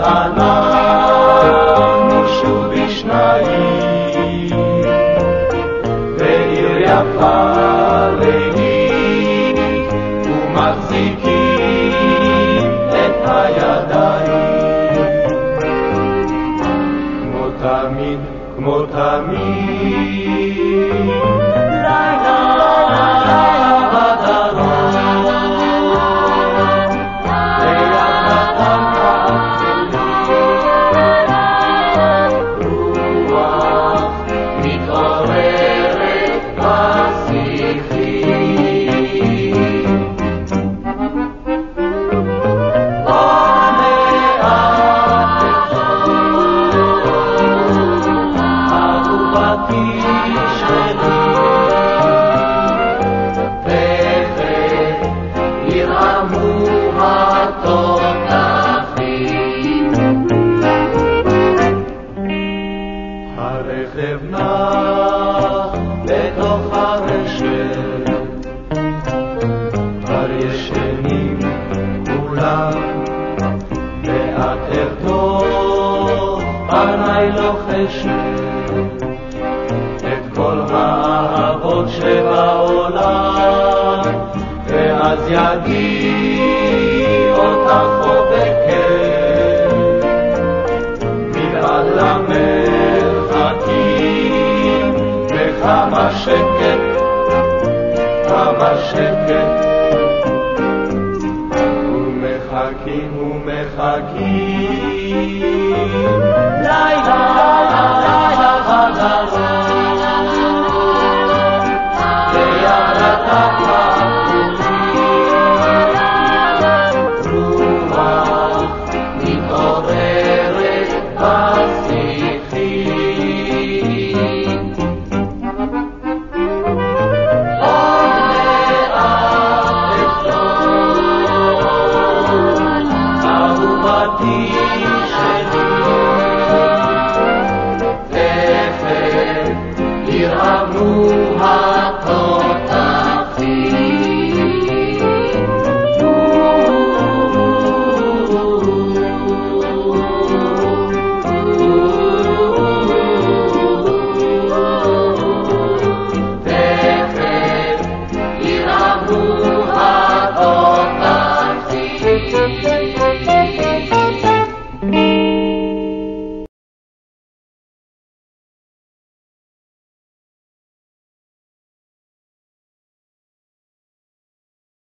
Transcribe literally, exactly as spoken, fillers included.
אנחנו שוב בשניים, בעיר יפה לילית, ומחזיקים את הידיים, כמו תמיד, כמו תמיד, לילה לילה בדרום, ליד נתן רוח מתעוררת בשיחים, עוד מעט אהובתי שלי, תכף ירעמו התותחים, הרכב נח בתוך הרשת, כבר ישנים כולם, ואת ארדוף עיני לוחשת את כל האהבות שבעולם, ואז יגיע אותך חובקת מבעד למרחקים, וכמה שקט, כמה שקט, ומחכים ומחכים, לילה לילה בדרום, ליד נתן רוח מתעוררת בשיחים, עוד מעט אפלול אהובתי